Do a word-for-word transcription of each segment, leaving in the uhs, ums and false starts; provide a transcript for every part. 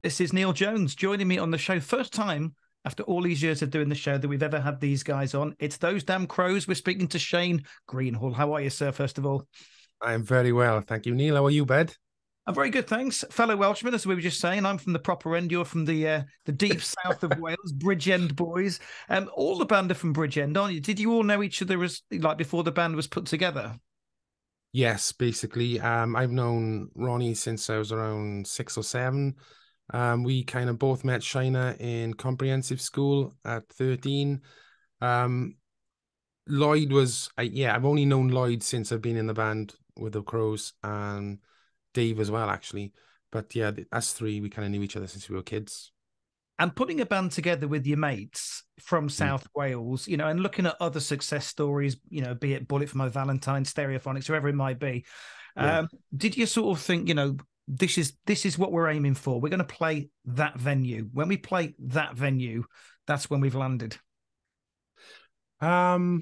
This is Neil Jones joining me on the show. First time after all these years of doing the show that we've ever had these guys on. It's Those Damn Crows. We're speaking to Shane Greenhalgh. How are you, sir, first of all? I'm very well. Thank you, Neil. How are you, bud? I'm very good, thanks. Fellow Welshman, as we were just saying, I'm from the proper end. You're from the uh, the deep south of Wales, Bridgend boys. Um, all the band are from Bridgend, aren't you? Did you all know each other as like before the band was put together? Yes, basically. Um, I've known Ronnie since I was around six or seven. Um, we kind of both met Shiner in comprehensive school at thirteen. Um, Lloyd was, I, yeah, I've only known Lloyd since I've been in the band with the Crows, and Dave as well, actually. But yeah, us three, we kind of knew each other since we were kids. And putting a band together with your mates from Mm. South Wales, you know, and looking at other success stories, you know, be it Bullet for My Valentine, Stereophonics, whoever it might be. Yeah. Um, did you sort of think, you know, this is this is what we're aiming for? We're going to play that venue. When we play that venue, that's when we've landed. Um,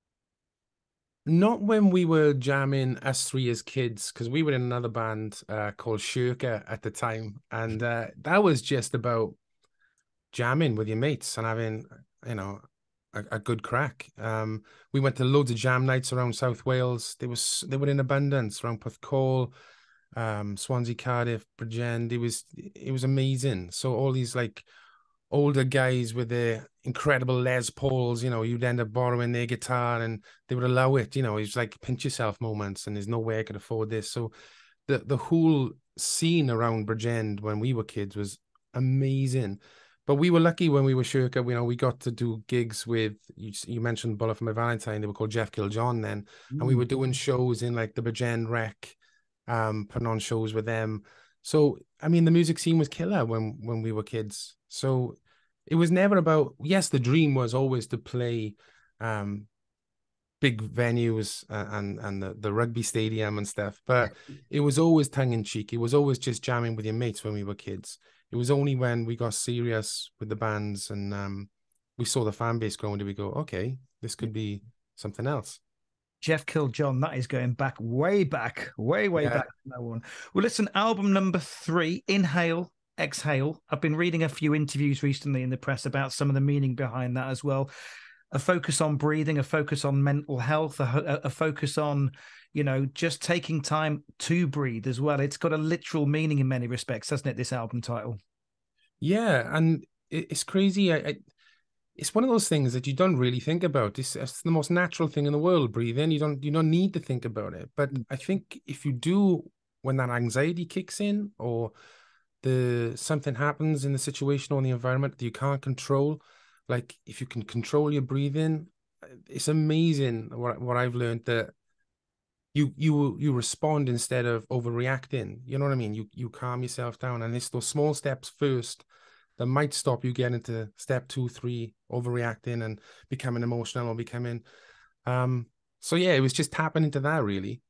Not when we were jamming us three as kids, because we were in another band uh, called Shirka at the time, and uh, that was just about jamming with your mates and having, you know, a, a good crack. Um, we went to loads of jam nights around South Wales. They was they were in abundance around Porthcawl, um, Swansea, Cardiff, Bridgend. It was it was amazing. So all these like older guys with their incredible Les Pauls, you know, you'd end up borrowing their guitar and they would allow it, you know, it's like pinch yourself moments and there's no way I could afford this. So the the whole scene around Bridgend when we were kids was amazing. But we were lucky when we were Shirka, you know, we got to do gigs with, you, you mentioned Bullet for My Valentine, they were called Jeff Kill John then, and we were doing shows in like the Bridgend Rec, um, putting on shows with them. So, I mean, the music scene was killer when when we were kids. So it was never about, yes, the dream was always to play um, big venues and and the, the rugby stadium and stuff, but it was always tongue in cheek. It was always just jamming with your mates when we were kids. It was only when we got serious with the bands and um, we saw the fan base growing, did we go, okay, this could be something else. Jeff Kill John, that is going back, way back, way, way Yeah. back. No one. Well, listen, album number three, Inhale, Exhale. I've been reading a few interviews recently in the press about some of the meaning behind that as well. A focus on breathing, a focus on mental health, a, a focus on, you know, just taking time to breathe as well. It's got a literal meaning in many respects, hasn't it, this album title? Yeah, and it, it's crazy. I, I it's one of those things that you don't really think about. It's, it's the most natural thing in the world, breathing. You don't you don't need to think about it. But I think if you do, when that anxiety kicks in or the something happens in the situation or in the environment that you can't control, like if you can control your breathing, it's amazing what what I've learned that you you you respond instead of overreacting. You know what I mean? You you calm yourself down, and it's those small steps first that might stop you getting to step two, three, overreacting and becoming emotional or becoming. Um. So yeah, it was just tapping into that really.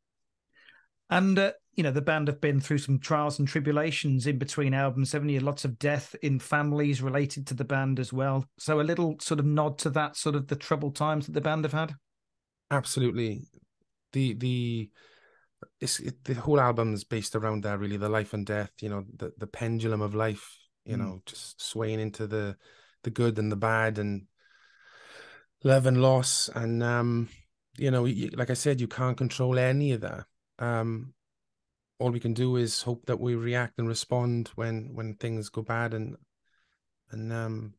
And, uh, you know, the band have been through some trials and tribulations in between albums, haven't you? Lots of death in families related to the band as well. So a little sort of nod to that, sort of the troubled times that the band have had. Absolutely. The the it's it, the whole album is based around that really, the life and death, you know, the the pendulum of life, you Mm. know, just swaying into the the good and the bad and love and loss. And um you know, you, like I said, you can't control any of that. Um all we can do is hope that we react and respond when when things go bad. And and um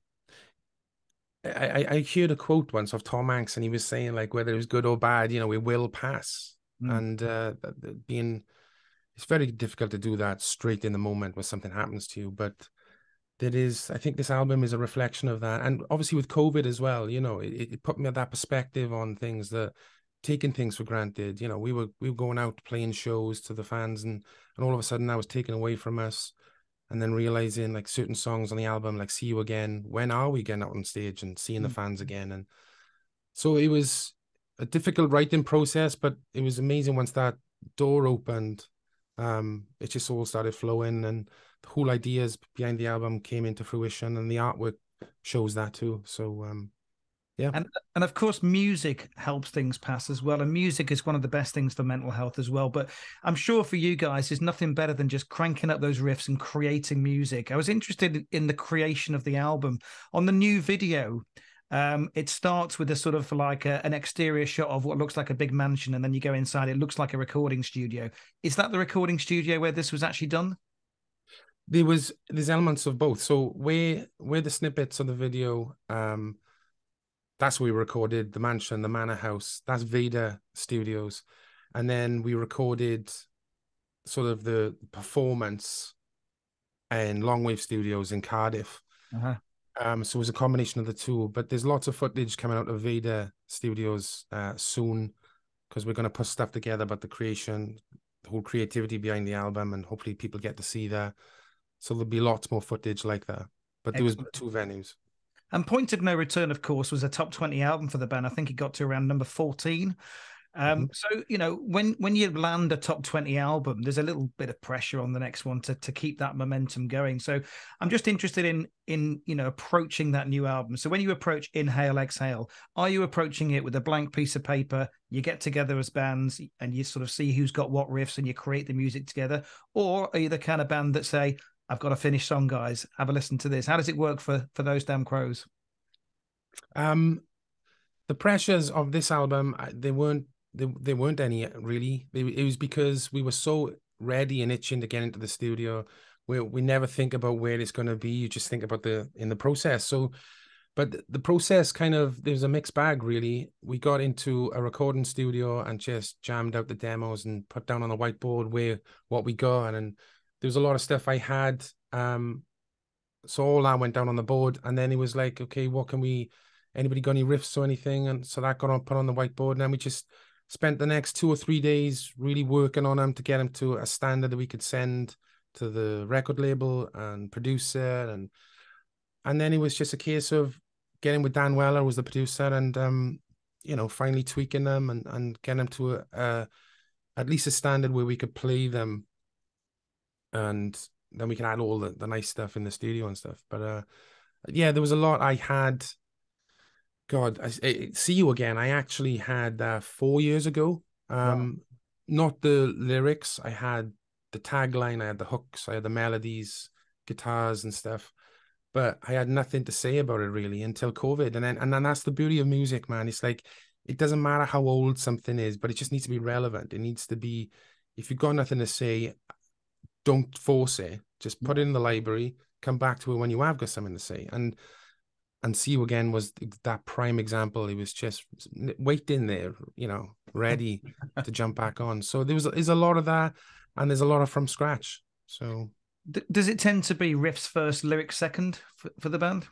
I, I I heard a quote once of Tom Hanks, and he was saying like whether it was good or bad, you know, we will pass. Mm. And uh being it's very difficult to do that straight in the moment when something happens to you. But there is, I think this album is a reflection of that. And obviously with COVID as well, you know, it, it put me at that perspective on things, that taking things for granted. You know, we were we were going out playing shows to the fans, and and all of a sudden that was taken away from us. And then realizing like certain songs on the album, like See You Again, when are we getting out on stage and seeing the fans again? And so it was a difficult writing process, but it was amazing once that door opened. Um, it just all started flowing, and the whole ideas behind the album came into fruition, and the artwork shows that too. So um, Yeah. And and of course, music helps things pass as well. And music is one of the best things for mental health as well. But I'm sure for you guys, there's nothing better than just cranking up those riffs and creating music. I was interested in the creation of the album. On the new video, um, it starts with a sort of like a, an exterior shot of what looks like a big mansion, and then you go inside. It looks like a recording studio. Is that the recording studio where this was actually done? There was there's elements of both. So where where the snippets of the video, um, that's where we recorded the mansion, the manor house. That's Veda Studios, and then we recorded sort of the performance in Longwave Studios in Cardiff. Uh-huh. Um, so it was a combination of the two. But there's lots of footage coming out of Veda Studios uh, soon, because we're going to put stuff together about the creation, the whole creativity behind the album, and hopefully people get to see that. So there'll be lots more footage like that. But there was Excellent. two venues. And Point of No Return, of course, was a top twenty album for the band. I think it got to around number fourteen. Um, Mm-hmm. So, you know, when when you land a top twenty album, there's a little bit of pressure on the next one to, to keep that momentum going. So I'm just interested in, in, you know, approaching that new album. So when you approach Inhale, Exhale, are you approaching it with a blank piece of paper? You get together as bands and you sort of see who's got what riffs and you create the music together? Or are you the kind of band that say, I've got a finished song, guys, have a listen to this? How does it work for, for those damn crows? Um, the pressures of this album, they weren't There, there weren't any really. It was because we were so ready and itching to get into the studio. We we never think about where it's going to be. You just think about the in the process. So, but the process kind of, there's a mixed bag really. We got into a recording studio and just jammed out the demos and put down on the whiteboard where what we got, and there was a lot of stuff I had. Um, so all that went down on the board, and then it was like, okay, what can we? Anybody got any riffs or anything? And so that got on put on the whiteboard, and then we just spent the next two or three days really working on them to get them to a standard that we could send to the record label and producer, and and then it was just a case of getting with Dan Weller, who was the producer, and um you know, finally tweaking them and and getting them to a, a at least a standard where we could play them, and then we can add all the, the nice stuff in the studio and stuff. But uh yeah, there was a lot I had. God, I, I, See You Again, I actually had uh, four years ago. Um, wow. Not the lyrics. I had the tagline, I had the hooks, I had the melodies, guitars and stuff. But I had nothing to say about it really until COVID. And then and then that's the beauty of music, man. It's like, it doesn't matter how old something is, but it just needs to be relevant. It needs to be, if you've got nothing to say, don't force it. Just put it in the library, come back to it when you have got something to say. And And See You Again was that prime example. He was just waiting there, you know, ready to jump back on. So there was there's a lot of that, and there's a lot of from scratch. So does it tend to be riffs first, lyrics second for, for the band?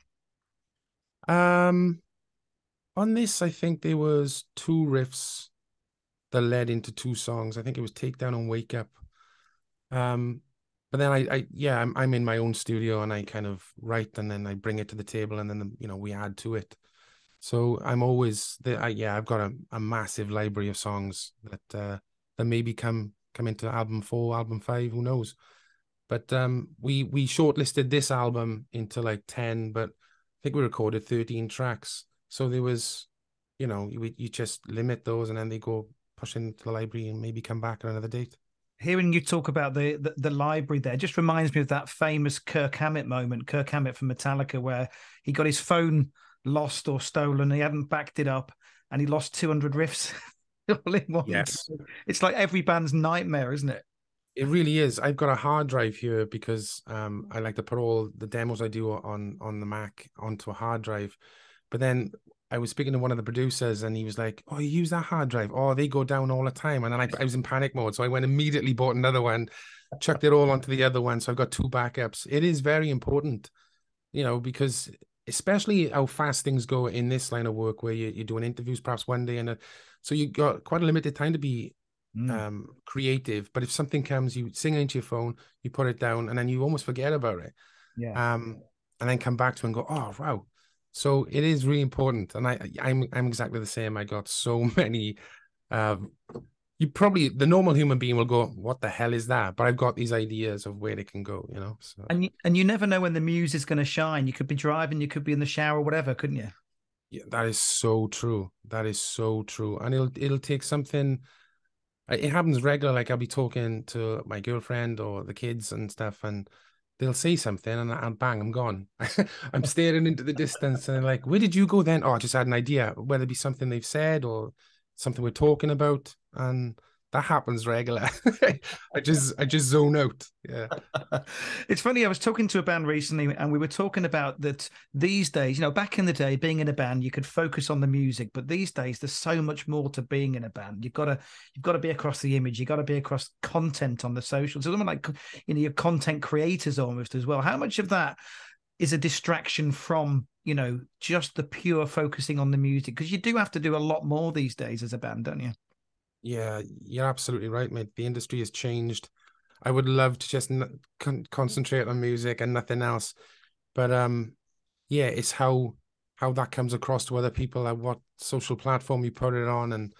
Um, on this, I think there was two riffs that led into two songs. I think it was Takedown and Wake Up. Um, But then I, I yeah, I'm I'm in my own studio and I kind of write, and then I bring it to the table, and then you know, we add to it. So I'm always the I, yeah, I've got a, a massive library of songs that uh, that maybe come come into album four, album five, who knows? But um, we we shortlisted this album into like ten, but I think we recorded thirteen tracks. So there was, you know, you you just limit those, and then they go push into the library and maybe come back at another date. Hearing you talk about the, the the library there just reminds me of that famous Kirk Hammett moment, Kirk Hammett from Metallica, where he got his phone lost or stolen. He hadn't backed it up, and he lost two hundred riffs all in one. Yes, go. It's like every band's nightmare, isn't it? It really is. I've got a hard drive here because um, I like to put all the demos I do on on the Mac onto a hard drive. But then I was speaking to one of the producers, and he was like, "Oh, you use that hard drive? Oh, they go down all the time." And then I, I was in panic mode, so I went immediately bought another one, chucked it all onto the other one. So I've got two backups. It is very important, you know, because especially how fast things go in this line of work, where you, you're doing interviews perhaps one day, and a, so you got quite a limited time to be Mm. um creative. But if something comes, you sing into your phone, you put it down, and then you almost forget about it. Yeah. Um and then come back to it and go, oh wow. So it is really important. And I I'm I'm exactly the same. I got so many um you probably, the normal human being will go, what the hell is that? But I've got these ideas of where they can go, you know. So and you, and you never know when the muse is going to shine. You could be driving, you could be in the shower, whatever, couldn't you? Yeah, that is so true. That is so true. And it'll it'll take something. uh, It happens regular. Like I'll be talking to my girlfriend or the kids and stuff, and they'll say something, and I, bang, I'm gone. I'm staring into the distance, and they're like, "Where did you go then?" Oh, I just had an idea. Whether it be something they've said or something we're talking about, and that happens regular. I just I just zone out. Yeah. It's funny, I was talking to a band recently and we were talking about that these days, you know, back in the day, being in a band, you could focus on the music, but these days there's so much more to being in a band. You've got to you've got to be across the image, you've got to be across content on the socials. So like, you know, your content creators almost as well. How much of that is a distraction from, you know, just the pure focusing on the music? Because you do have to do a lot more these days as a band, don't you? Yeah, you're absolutely right, mate. The industry has changed. I would love to just con concentrate on music and nothing else, but um, yeah, it's how how that comes across to other people and what social platform you put it on. And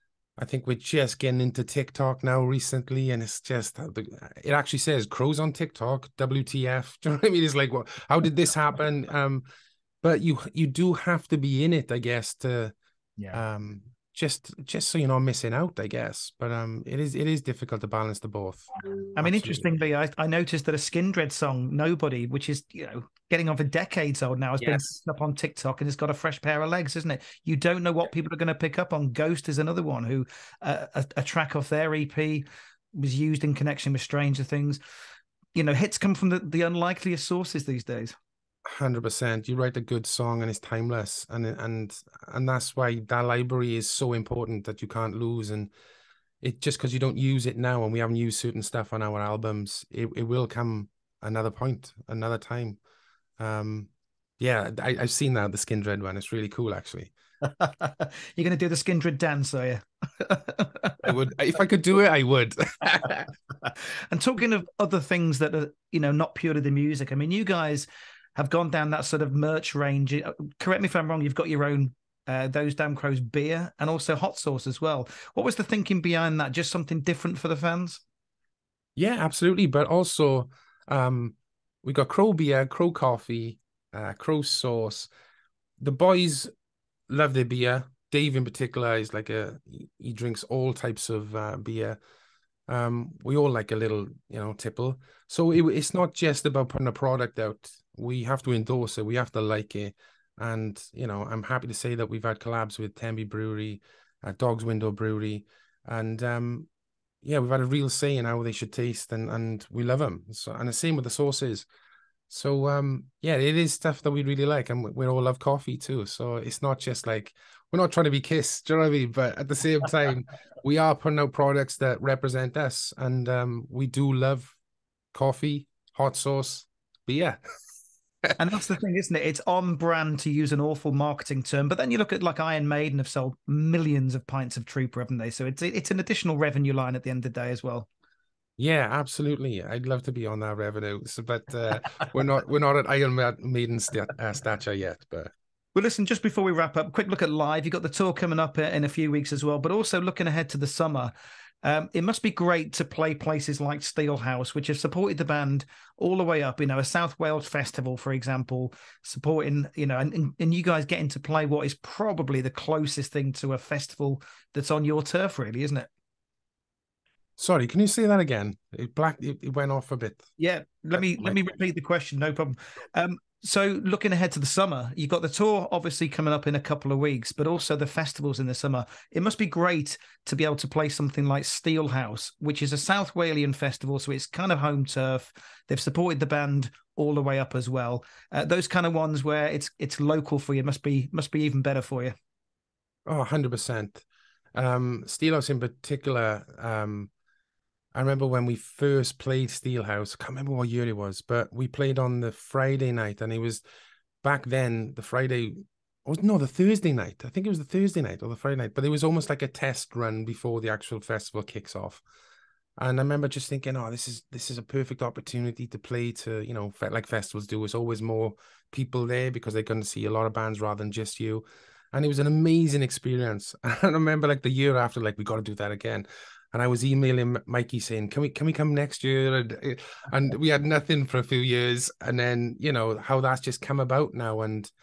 I think we're just getting into TikTok now recently, and it's just it actually says crows on TikTok, W T F. Do you know what I mean? It's like, what? How did this happen? Um, but you you do have to be in it, I guess, to Yeah. um just just so you're not missing out, I guess. But um it is it is difficult to balance the both. I mean, Absolutely. interestingly, I, I noticed that a Skindred song, Nobody, which is, you know, getting on for decades old now, has been Yes. picked up on TikTok and it's got a fresh pair of legs, isn't it? You don't know what people are going to pick up on. Ghost is another one who, uh, a, a track off their E P was used in connection with Stranger Things. You know, hits come from the, the unlikeliest sources these days. one hundred percent. You write a good song and it's timeless, and and and that's why that library is so important that you can't lose. And it just because you don't use it now and we haven't used certain stuff on our albums, it, it will come another point, another time. Um, yeah, I, I've seen that, the Skindred one. It's really cool, actually. You're going to do the Skindred dance, are you? I would, if I could do it, I would. And talking of other things that are, you know, not purely the music, I mean, you guys have gone down that sort of merch range. Uh, Correct me if I'm wrong, you've got your own uh, Those Damn Crows beer and also hot sauce as well. What was the thinking behind that? Just something different for the fans? Yeah, absolutely. But also, um, we got Crow beer, Crow coffee, uh, Crow sauce. The boys love their beer. Dave in particular is like a he drinks all types of uh, beer. Um, we all like a little, you know, tipple. So it, it's not just about putting a product out. We have to endorse it. We have to like it. And you know, I'm happy to say that we've had collabs with Tenby Brewery, uh, Dog's Window Brewery, and um, yeah, we've had a real say in how they should taste, and and we love them. So, and the same with the sauces. So um yeah, it is stuff that we really like, and we, we all love coffee too. So it's not just like we're not trying to be kissed, do you know what I mean? But at the same time, we are putting out products that represent us, and um we do love coffee, hot sauce, beer. And that's the thing, isn't it? It's on brand, to use an awful marketing term. But then you look at like Iron Maiden have sold millions of pints of Trooper, haven't they? So it's it's an additional revenue line at the end of the day as well. Yeah, absolutely. I'd love to be on that revenue, so, but uh, we're not we're not at Iron Maiden st uh, stature yet. But Well, listen, just before we wrap up, quick look at live. You've got the tour coming up in a few weeks as well, but also looking ahead to the summer. Um, it must be great to play places like Steelhouse, which have supported the band all the way up. You know, a South Wales festival, for example, supporting, you know, and, and you guys getting to play what is probably the closest thing to a festival that's on your turf, really, isn't it? sorry, can you say that again? It black it, it went off a bit. Yeah, let me let me repeat the question. No problem. Um, so looking ahead to the summer, you've got the tour obviously coming up in a couple of weeks, but also the festivals in the summer. It must be great to be able to play something like Steelhouse, which is a South Walian festival, so it's kind of home turf. They've supported the band all the way up as well. Uh, those kind of ones where it's it's local for you must be must be even better for you. Oh, one hundred percent. Um, Steelhouse in particular, um, I remember when we first played Steelhouse, I can't remember what year it was, but we played on the Friday night, and it was back then, the Friday, was no, the Thursday night. I think it was the Thursday night or the Friday night, but it was almost like a test run before the actual festival kicks off. And I remember just thinking, oh, this is this is a perfect opportunity to play to, you know, like festivals do. There's always more people there because they're going to see a lot of bands rather than just you. And it was an amazing experience. And I remember like the year after, like, we got to do that again. And I was emailing Mikey saying, "Can we can we come next year?" And and we had nothing for a few years, and then you know how that's just come about now, and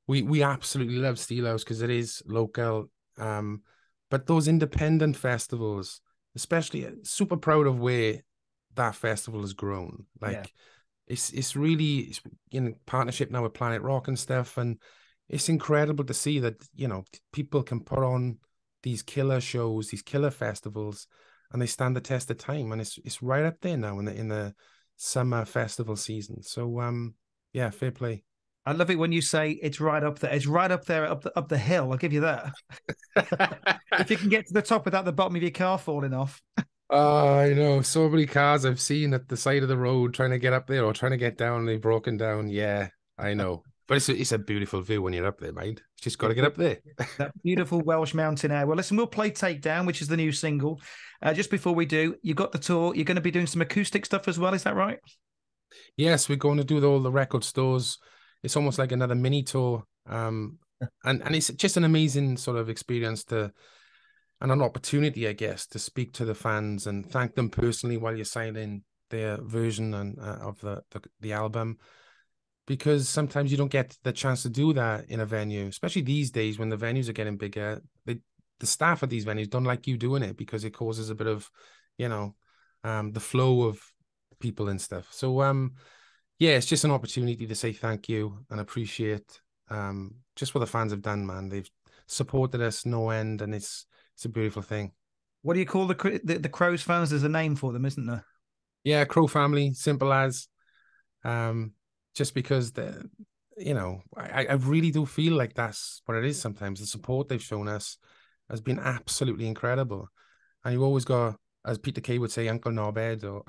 we we absolutely love Steelhouse because it is local. Um, but those independent festivals, especially, uh, super proud of where that festival has grown. Yeah. Like it's it's really it's in partnership now with Planet Rock and stuff, and it's incredible to see that, you know, people can put on these killer shows, these killer festivals, and they stand the test of time. And it's it's right up there now in the in the summer festival season. So um, yeah, fair play. I love it when you say it's right up there. It's right up there, up the up the hill. I'll give you that. If you can get to the top without the bottom of your car falling off. Oh, I know. So many cars I've seen at the side of the road trying to get up there or trying to get down, and they've broken down. Yeah, I know. But it's a, it's a beautiful view when you're up there, mate. You just got to get up there. That beautiful Welsh mountain air. Well, listen, we'll play Takedown, which is the new single. Uh, just before we do, you got the tour. You're going to be doing some acoustic stuff as well. Is that right? Yes, we're going to do all the record stores. It's almost like another mini tour. Um, and, and it's just an amazing sort of experience to, and an opportunity, I guess, to speak to the fans and thank them personally while you're signing their version and uh, of the, the the album. Because sometimes you don't get the chance to do that in a venue, especially these days when the venues are getting bigger. They, the staff of these venues don't like you doing it because it causes a bit of, you know, um, the flow of people and stuff. So, um, yeah, it's just an opportunity to say thank you and appreciate um, just what the fans have done, man. They've supported us no end, and it's it's a beautiful thing. What do you call the the, the Crows fans? There's a name for them, isn't there? Yeah, Crow family, simple as. Um, just because the, you know, I, I really do feel like that's what it is sometimes. The support they've shown us has been absolutely incredible. And you always got, as Peter Kay would say, Uncle Norbert. Or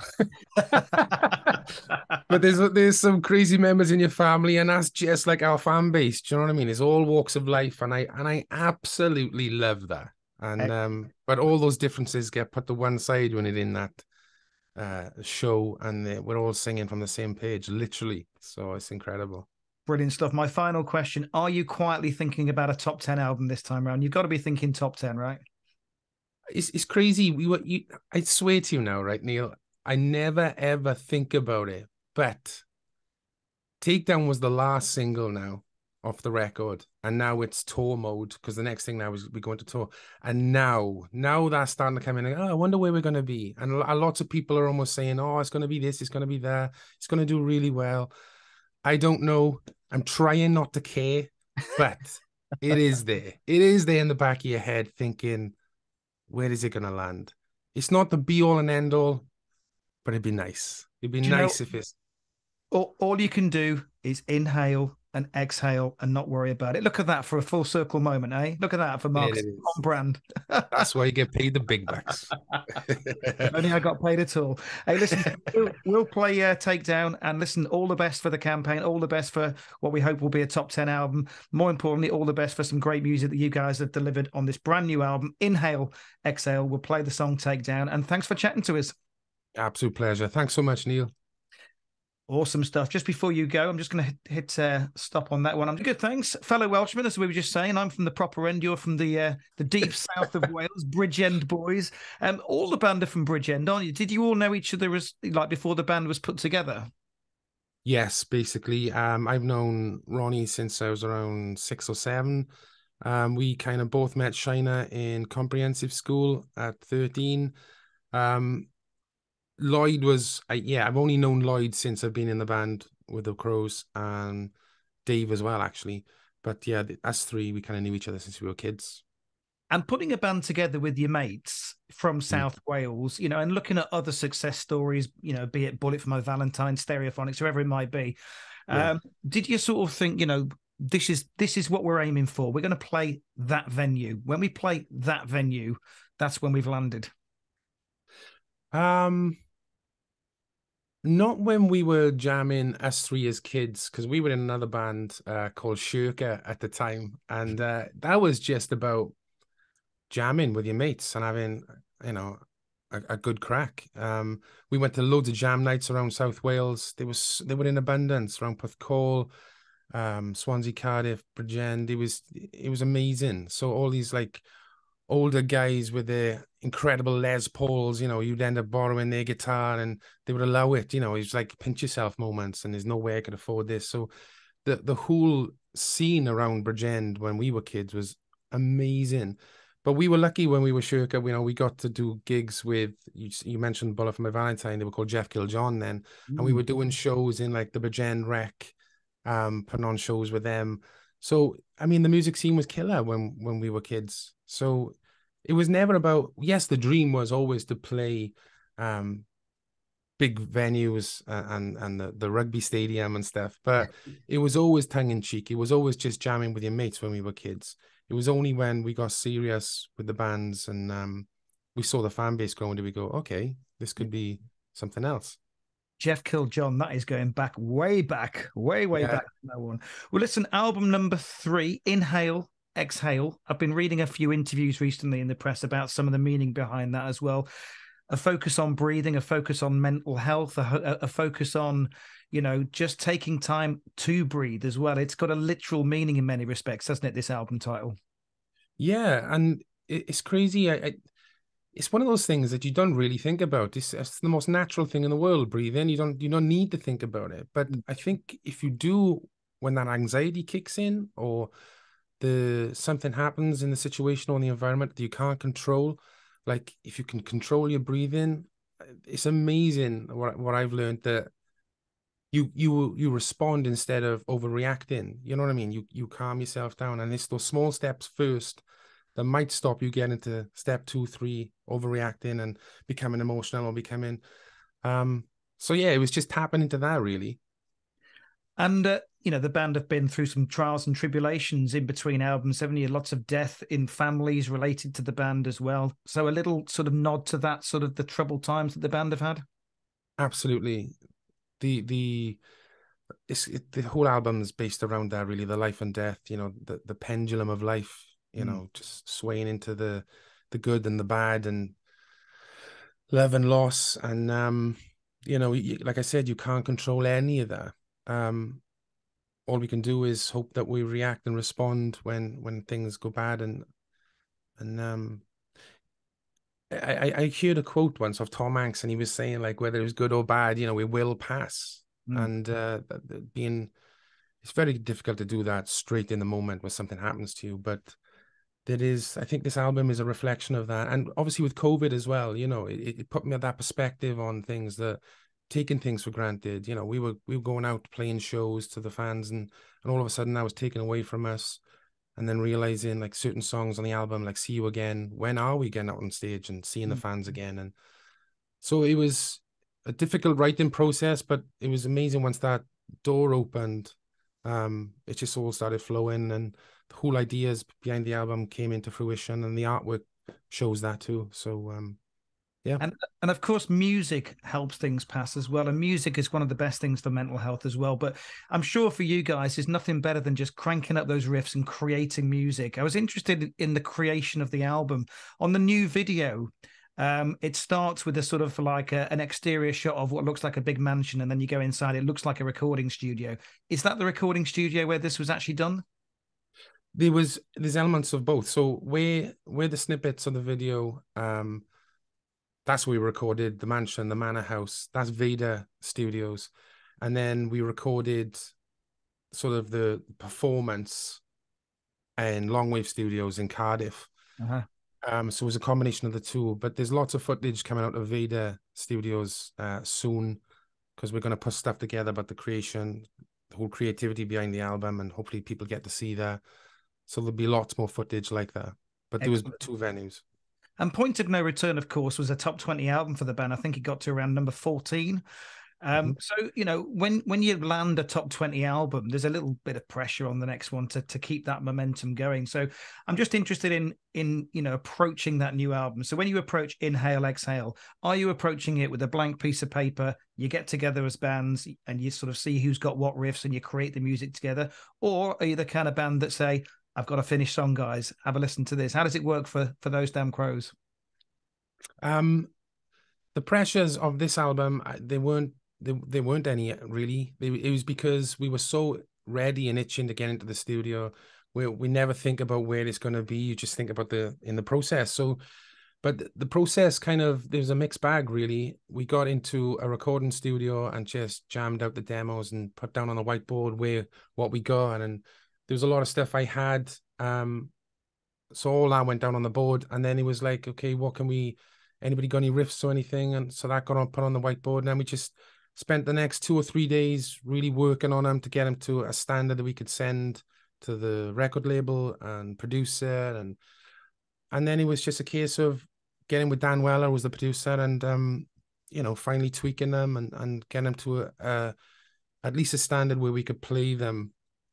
but there's there's some crazy members in your family, and that's just like our fan base. Do you know what I mean? It's all walks of life, and I and I absolutely love that. And um, but all those differences get put to one side when it's in that uh show, and uh, we're all singing from the same page, literally. So it's incredible. Brilliant stuff. My final question: are you quietly thinking about a top ten album this time around? You've got to be thinking top ten, right? It's it's crazy. We were you. I swear to you now, right, Neil? I never ever think about it, but Takedown was the last single now off the record, and now it's tour mode because the next thing now is we're going to tour. And now, now that's starting to come in. Like, oh, I wonder where we're going to be. And a lots of people are almost saying, "Oh, it's going to be this, it's going to be that, it's going to do really well." I don't know. I'm trying not to care, but it is there. It is there in the back of your head, thinking, "Where is it going to land?" It's not the be all and end all, but it'd be nice. It'd be nice if it's. All, all you can do is inhale and exhale and not worry about it. Look at that for a full circle moment, eh? Look at that for Mark's on brand. That's why you get paid the big bucks. If only I got paid at all. Hey, listen, we'll, we'll play uh, Takedown, and listen, all the best for the campaign, all the best for what we hope will be a top ten album. More importantly, all the best for some great music that you guys have delivered on this brand new album, Inhale, Exhale. We'll play the song Takedown, and thanks for chatting to us. Absolute pleasure. Thanks so much, Neil. Awesome stuff. Just before you go, I'm just going to hit, hit uh, stop on that one. I'm good, thanks, fellow Welshmen. As we were just saying, I'm from the proper end. You're from the uh, the deep south of Wales, Bridgend boys. Um, all the band are from Bridgend, aren't you? Did you all know each other as like before the band was put together? Yes, basically. Um, I've known Ronnie since I was around six or seven. Um, we kind of both met Shiner in comprehensive school at thirteen. Um, Lloyd was, I, yeah, I've only known Lloyd since I've been in the band with the Crows, and Dave as well, actually. But yeah, us three, we kind of knew each other since we were kids. And putting a band together with your mates from South mm. Wales, you know, and looking at other success stories, you know, be it Bullet for My Valentine, Stereophonics, whoever it might be. Yeah. Um, did you sort of think, you know, this is this is what we're aiming for? We're going to play that venue. When we play that venue, that's when we've landed. Um, not when we were jamming us three as kids, because we were in another band uh, called Shirka at the time, and uh, that was just about jamming with your mates and having, you know, a, a good crack. Um, we went to loads of jam nights around South Wales. They was they were in abundance around Porthcawl, um, Swansea, Cardiff, Bridgend. It was it was amazing. So all these like older guys with their incredible Les Pauls, you know, you'd end up borrowing their guitar and they would allow it, you know, it's like pinch yourself moments, and there's no way I could afford this. So the the whole scene around Bridgend when we were kids was amazing. But we were lucky when we were Shirka, you know, we got to do gigs with, you, you mentioned Bullet for My Valentine, they were called Jeff Kill John then. Mm. And we were doing shows in like the Bridgend Rec, um, putting on shows with them. So, I mean, the music scene was killer when, when we were kids. So it was never about, yes, the dream was always to play um, big venues and, and the, the rugby stadium and stuff, but it was always tongue in cheek. It was always just jamming with your mates when we were kids. It was only when we got serious with the bands and um, we saw the fan base growing did we go, okay, this could be something else. Jeff Kill John, that is going back, way back, way, way yeah. back. No one. Well, listen, album number three, Inhale, Exhale. I've been reading a few interviews recently in the press about some of the meaning behind that as well. A focus on breathing, a focus on mental health, a, a focus on, you know, just taking time to breathe as well. It's got a literal meaning in many respects, hasn't it, this album title? Yeah, and it's crazy. I, I it's one of those things that you don't really think about. It's, it's the most natural thing in the world, breathing. You don't you don't need to think about it. But I think if you do, when that anxiety kicks in or the something happens in the situation or in the environment that you can't control, like if you can control your breathing, it's amazing what, what I've learned that you you you respond instead of overreacting. You know what I mean? You you calm yourself down, and it's those small steps first that might stop you getting to step two, three, overreacting and becoming emotional or becoming. Um, so yeah, it was just tapping into that really. And uh, you know, the band have been through some trials and tribulations in between albums, haven't you? Lots of death in families related to the band as well. So a little sort of nod to that, sort of the troubled times that the band have had. Absolutely. The the it's it, the whole album is based around that really, the life and death, you know, the the pendulum of life, you mm. know, just swaying into the the good and the bad and love and loss. And um, you know, you, like I said, you can't control any of that. Um, all we can do is hope that we react and respond when when things go bad. And and um, I I heard a quote once of Tom Hanks, and he was saying like whether it was good or bad, you know, we will pass. Mm. And uh, being, it's very difficult to do that straight in the moment when something happens to you. But that is, I think this album is a reflection of that. And obviously with COVID as well, you know, it, it put me at that perspective on things, that taking things for granted. You know, we were we were going out playing shows to the fans, and and all of a sudden that was taken away from us. And then realizing like certain songs on the album, like See You Again, when are we getting out on stage and seeing mm-hmm. the fans again? And so it was a difficult writing process, but it was amazing once that door opened. Um, it just all started flowing, and the whole ideas behind the album came into fruition, and the artwork shows that too. So um, yeah. And and of course, music helps things pass as well. And music is one of the best things for mental health as well. But I'm sure for you guys, there's nothing better than just cranking up those riffs and creating music. I was interested in the creation of the album. On the new video, um, it starts with a sort of like a, an exterior shot of what looks like a big mansion. And then you go inside, it looks like a recording studio. Is that the recording studio where this was actually done? There was, there's elements of both. So where, where the snippets of the video, um, that's where we recorded the mansion, the manor house. That's Veda Studios. And then we recorded sort of the performance in Longwave Studios in Cardiff. Uh-huh. Um, so it was a combination of the two. But there's lots of footage coming out of Veda Studios uh, soon, because we're going to put stuff together about the creation, the whole creativity behind the album, and hopefully people get to see that. So there'll be lots more footage like that. But there was two venues. And Point of No Return, of course, was a top twenty album for the band. I think it got to around number fourteen. Um, mm-hmm. So, you know, when when you land a top twenty album, there's a little bit of pressure on the next one to, to keep that momentum going. So I'm just interested in, in, you know, approaching that new album. So when you approach Inhale, Exhale, are you approaching it with a blank piece of paper? You get together as bands and you sort of see who's got what riffs and you create the music together? Or are you the kind of band that say, I've got a finished song, guys, have a listen to this? How does it work for, for Those Damn Crows? Um, the pressures of this album, they weren't, There, there weren't any really. It was because we were so ready and itching to get into the studio. We we never think about where it's going to be. You just think about the in the process. So, but the process kind of, there's a mixed bag really. We got into a recording studio and just jammed out the demos and put down on a whiteboard where what we got, and there was a lot of stuff I had. Um, so all that went down on the board, and then it was like, okay, what can we? Anybody got any riffs or anything? And so that got on put on the whiteboard, and then we just spent the next two or three days really working on them to get them to a standard that we could send to the record label and producer, and and then it was just a case of getting with Dan Weller, was the producer, and um, you know, finally tweaking them and and getting them to a, a at least a standard where we could play them,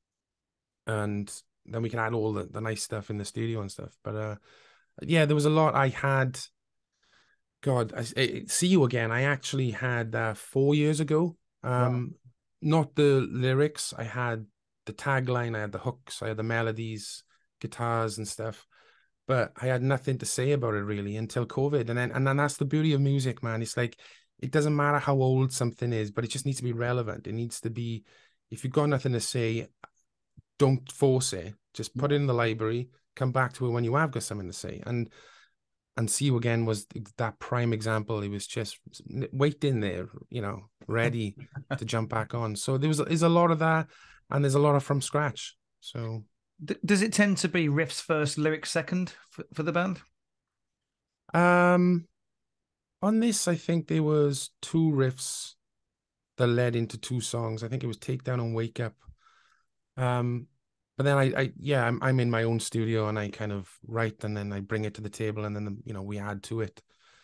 and then we can add all the, the nice stuff in the studio and stuff. But uh, yeah, there was a lot I had. God, I, I, See You Again, I actually had uh, four years ago. Um, wow. Not the lyrics. I had the tagline, I had the hooks, I had the melodies, guitars and stuff. But I had nothing to say about it really until COVID. And then, and then that's the beauty of music, man. It's like, it doesn't matter how old something is, but it just needs to be relevant. It needs to be, if you've got nothing to say, don't force it. Just put it in the library, come back to it when you have got something to say. And and See You Again was that prime example. It was just waiting there, you know, ready to jump back on. So there was there's a lot of that, and there's a lot of from scratch. So does it tend to be riffs first, lyrics second for, for the band? Um, on this, I think there was two riffs that led into two songs. I think it was Takedown and Wake Up. Um, but then I, I yeah, I'm I'm in my own studio and I kind of write and then I bring it to the table and then you know we add to it.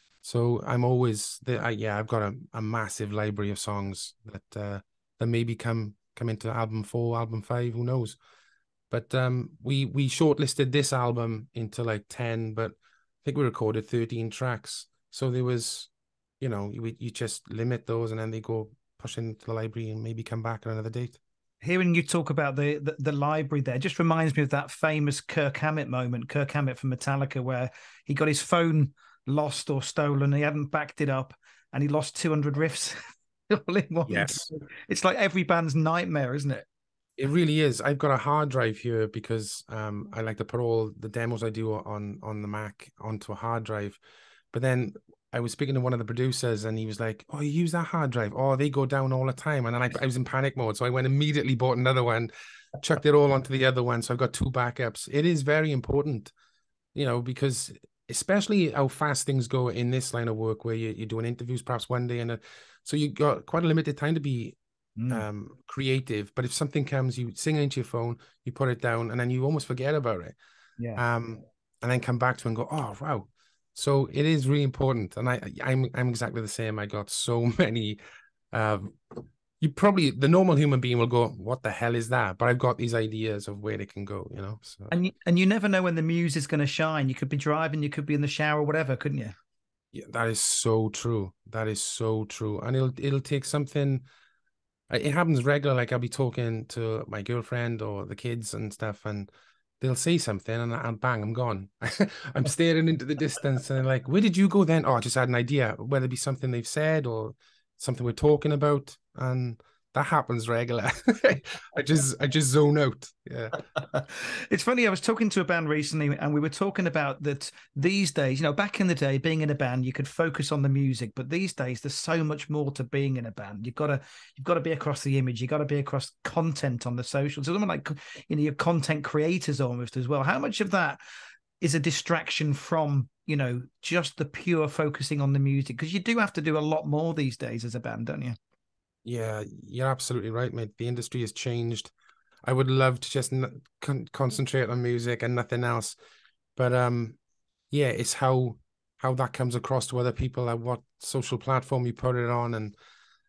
So I'm always the I, yeah I've got a, a massive library of songs that uh, that maybe come come into album four, album five, who knows. But um, we we shortlisted this album into like ten, but I think we recorded thirteen tracks. So there was, you know, you you just limit those and then they go push into the library and maybe come back at another date. Hearing you talk about the, the the library there just reminds me of that famous Kirk Hammett moment, Kirk Hammett from Metallica, where he got his phone lost or stolen. He hadn't backed it up, and he lost two hundred riffs all in one. Yes, day. It's like every band's nightmare, isn't it? It really is. I've got a hard drive here because um, I like to put all the demos I do on on the Mac onto a hard drive. But then I was speaking to one of the producers and he was like, oh, you use that hard drive? Oh, they go down all the time. And then I, I was in panic mode. So I went immediately, bought another one, chucked it all onto the other one. So I've got two backups. It is very important, you know, because especially how fast things go in this line of work where you, you're doing interviews perhaps one day. And a, so you got quite a limited time to be mm. um, creative. But if something comes, you sing into your phone, you put it down, and then you almost forget about it. Yeah. Um, and then come back to it and go, oh, wow. So it is really important, and I, I'm I'm exactly the same. I got so many. Um, you probably the normal human being will go, "What the hell is that?" But I've got these ideas of where they can go, you know. So and you, and you never know when the muse is going to shine. You could be driving, you could be in the shower, whatever, couldn't you? Yeah, that is so true. That is so true, and it'll it'll take something. It happens regular. Like I'll be talking to my girlfriend or the kids and stuff, and they'll say something and, and bang, I'm gone. I'm staring into the distance and they're like, where did you go then? Oh, I just had an idea, whether it be something they've said or something we're talking about. And that happens regular. I just I just zone out. Yeah. It's funny, I was talking to a band recently and we were talking about that these days, you know, back in the day, being in a band, you could focus on the music, but these days there's so much more to being in a band. You've got to you've got to be across the image, you've got to be across content on the socials. It's almost like, you know, you're content creators almost as well. How much of that is a distraction from, you know, just the pure focusing on the music? Because you do have to do a lot more these days as a band, don't you? Yeah, you're absolutely right, mate. The industry has changed. I would love to just con concentrate on music and nothing else. But um, yeah, it's how how that comes across to other people, at what social platform you put it on. And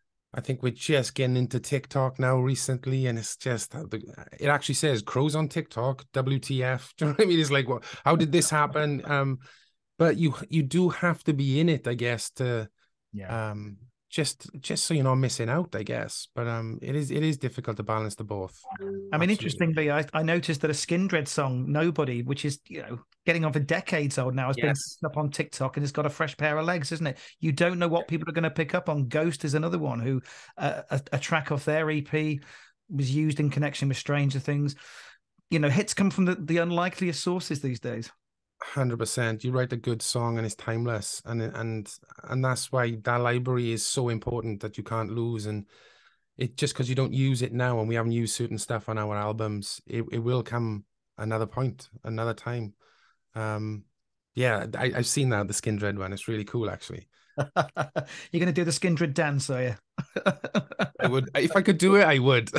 I think we're just getting into TikTok now recently, and it's just, it actually says crows on TikTok, W T F. Do you know what I mean? It's like, what, how did this happen? Um, but you you do have to be in it, I guess, to yeah. um just just so you're not missing out, I guess. But um it is it is difficult to balance the both. I mean, Absolutely. interestingly, I, I noticed that a Skindred song, Nobody, which is, you know, getting on for decades old now, has yes. been up on TikTok and it's got a fresh pair of legs, isn't it? You don't know what people are going to pick up on. Ghost is another one who uh, a, a track off their E P was used in connection with Stranger Things. You know, hits come from the, the unlikeliest sources these days. one hundred percent. You write a good song and it's timeless, and and and that's why that library is so important that you can't lose. And it just because you don't use it now and we haven't used certain stuff on our albums, it, it will come another point, another time. Um, yeah, I, I've seen that, the Skindred one. It's really cool, actually. You're going to do the Skindred dance, are you? I would, if I could do it, I would.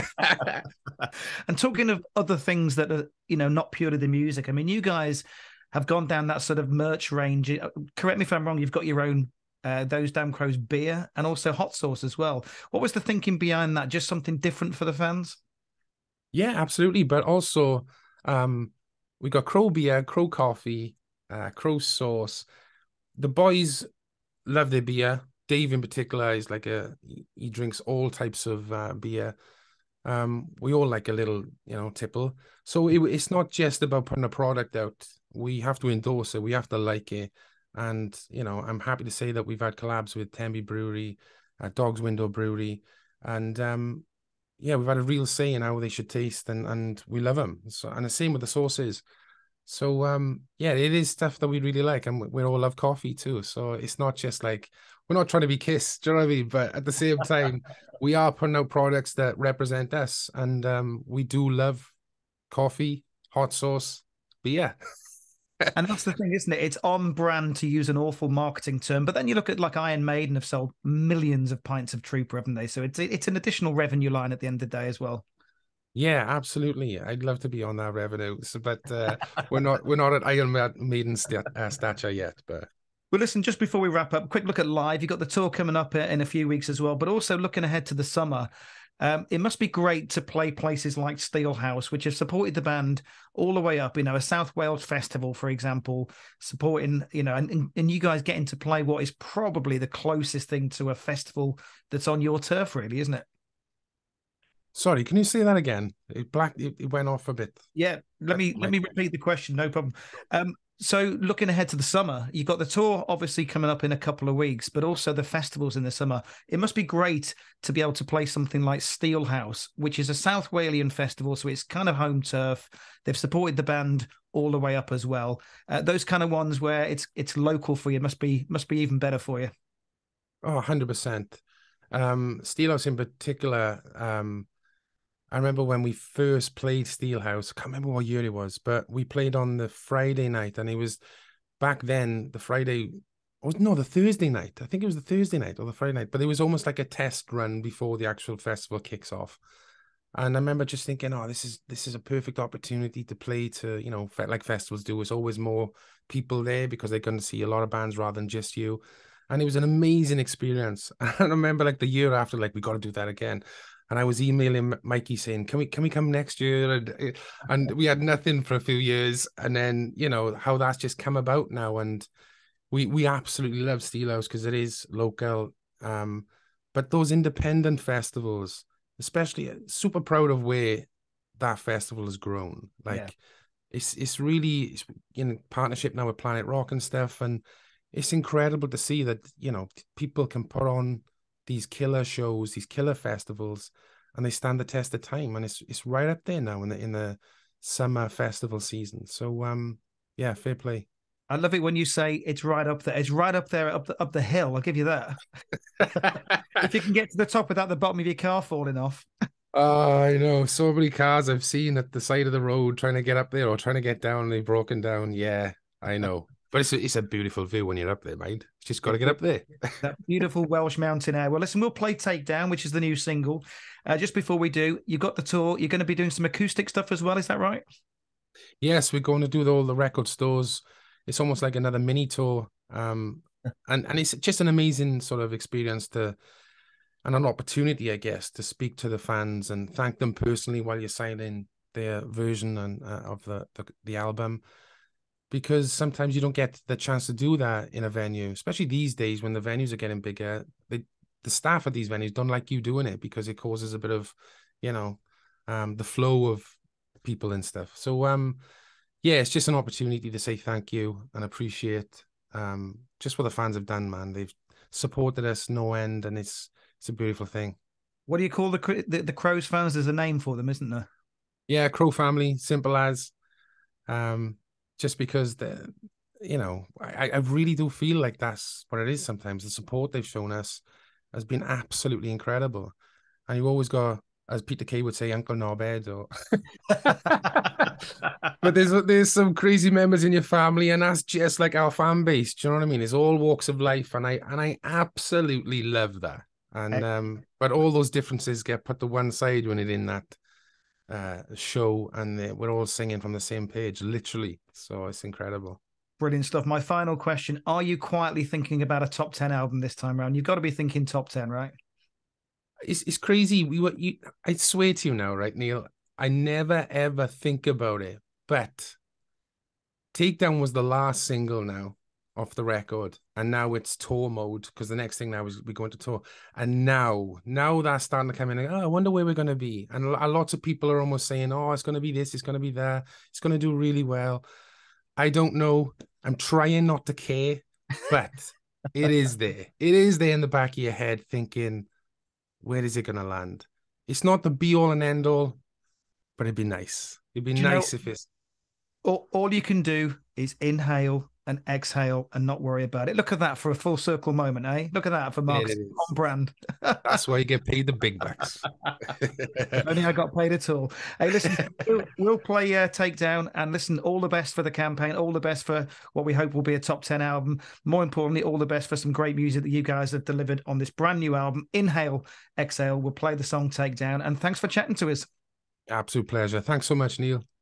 And talking of other things that are, you know, not purely the music, I mean, you guys have gone down that sort of merch range. Correct me if I'm wrong, you've got your own uh, Those Damn Crows beer and also hot sauce as well. What was the thinking behind that? Just something different for the fans? Yeah, absolutely. But also, um, we got Crow beer, Crow coffee, uh, Crow sauce. The boys love their beer. Dave in particular is like a, he drinks all types of uh, beer. Um, we all like a little, you know, tipple. So it, it's not just about putting a product out. We have to endorse it. We have to like it. And, you know, I'm happy to say that we've had collabs with Tenby Brewery, uh, Dog's Window Brewery. And, um, yeah, we've had a real say in how they should taste, and, and we love them. So, and the same with the sauces. So, um, yeah, it is stuff that we really like. And we, we all love coffee too. So it's not just like, we're not trying to be Kiss, do you know what I mean? But at the same time, we are putting out products that represent us. And um, we do love coffee, hot sauce, beer. And that's the thing, isn't it? It's on brand, to use an awful marketing term. But then you look at like Iron Maiden have sold millions of pints of Trooper, haven't they? So it's it's an additional revenue line at the end of the day as well. Yeah, absolutely. I'd love to be on that revenue, so, but uh, we're not we're not at Iron Maiden st uh, stature yet. But well, listen, just before we wrap up, quick look at live. You've got the tour coming up in a few weeks as well, but also looking ahead to the summer. Um, it must be great to play places like Steelhouse, which have supported the band all the way up. You know, a South Wales festival, for example, supporting, you know, and, and you guys getting to play what is probably the closest thing to a festival that's on your turf, really, isn't it? Sorry, can you say that again? It black it, it went off a bit. Yeah, let me let me repeat the question. No problem. Um, so looking ahead to the summer, you've got the tour obviously coming up in a couple of weeks, but also the festivals in the summer. It must be great to be able to play something like Steelhouse, which is a South Walian festival, so it's kind of home turf. They've supported the band all the way up as well. Uh, those kind of ones where it's it's local for you must be must be even better for you. Oh, one hundred percent. Um, Steelhouse in particular, um, I remember when we first played Steelhouse, I can't remember what year it was, but we played on the Friday night, and it was back then, the Friday, was no, the Thursday night. I think it was the Thursday night or the Friday night, but it was almost like a test run before the actual festival kicks off. And I remember just thinking, oh, this is this is a perfect opportunity to play to, you know, like festivals do. There's always more people there because they're going to see a lot of bands rather than just you. And it was an amazing experience. And I remember like the year after, like, we got to do that again. And I was emailing Mikey saying, can we can we come next year? And, and we had nothing for a few years. And then, you know, how that's just come about now. And we we absolutely love Steelhouse because it is local. Um, but those independent festivals, especially, super proud of where that festival has grown. Like, yeah. it's it's really, it's in partnership now with Planet Rock and stuff. And it's incredible to see that, you know, people can put on these killer shows, these killer festivals, and they stand the test of time. And it's it's right up there now in the in the summer festival season. So um, yeah, fair play. I love it when you say it's right up there. It's right up there, up the up the hill. I'll give you that. If you can get to the top without the bottom of your car falling off. Oh, I know. So many cars I've seen at the side of the road trying to get up there or trying to get down, and they've broken down. Yeah, I know. But it's a, it's a beautiful view when you're up there, mate. Just got to get up there. That beautiful Welsh mountain air. Well, listen, we'll play Takedown, which is the new single. Uh, just before we do, you've got the tour. You're going to be doing some acoustic stuff as well. Is that right? Yes, we're going to do all the record stores. It's almost like another mini tour. Um, and, and it's just an amazing sort of experience to, and an opportunity, I guess, to speak to the fans and thank them personally while you're signing their version and uh, of the, the, the album. Because sometimes you don't get the chance to do that in a venue, especially these days when the venues are getting bigger. They, the staff at these venues don't like you doing it because it causes a bit of, you know, um, the flow of people and stuff. So, um, yeah, it's just an opportunity to say thank you and appreciate um, just what the fans have done, man. They've supported us no end, and it's it's a beautiful thing. What do you call the the, the Crows fans? There's a name for them, isn't there? Yeah, Crow family, simple as. Um, Just because the, you know, I, I really do feel like that's what it is sometimes. The support they've shown us has been absolutely incredible. and you always go, as Peter Kay would say, Uncle Knobhead. Or but there's there's some crazy members in your family, and that's just like our fan base. Do you know what I mean? It's all walks of life, and I and I absolutely love that. And um, but all those differences get put to one side when it's in that uh show, and they, we're all singing from the same page, literally. So it's incredible. Brilliant stuff. My final question: are you quietly thinking about a top ten album this time around? You've got to be thinking top ten, right? It's it's crazy. We were. You, I swear to you now, right, Neil? I never ever think about it, but Takedown was the last single now off the record, and now it's tour mode, because the next thing now is we're going to tour. And now, now that's starting to come in. Like, oh, I wonder where we're going to be. And a lots of people are almost saying, oh, it's going to be this, it's going to be that, it's going to do really well. I don't know. I'm trying not to care, but it is there. It is there in the back of your head thinking, where is it going to land? It's not the be all and end all, but it'd be nice. It'd be nice if it's... All, all you can do is inhale and exhale and not worry about it. Look at that for a full circle moment, eh? Look at that for Mark's on brand. That's why you get paid the big bucks. If only I got paid at all. Hey, listen, we'll, we'll play uh, Takedown, and listen, all the best for the campaign, all the best for what we hope will be a top ten album. More importantly, all the best for some great music that you guys have delivered on this brand new album. Inhale, exhale. We'll play the song Takedown, and thanks for chatting to us. Absolute pleasure. Thanks so much, Neil.